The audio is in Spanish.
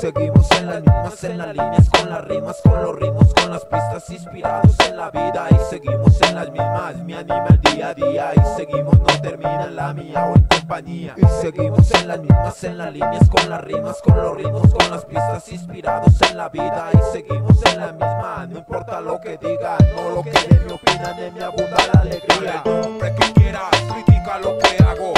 seguimos en las mismas, en las líneas, con las rimas, con los ritmos, con las pistas, inspirados en la vida. Y seguimos en las mismas, me anima el día a día. Y seguimos, no termina en la mía o en compañía. Y seguimos en las mismas, en las líneas, con las rimas, con los ritmos, con las pistas, inspirados en la vida. Y seguimos en la misma, no importa lo que digan, no lo que de mí opinan, en mi abunda la alegría. El nombre que quieras, critica lo que hago.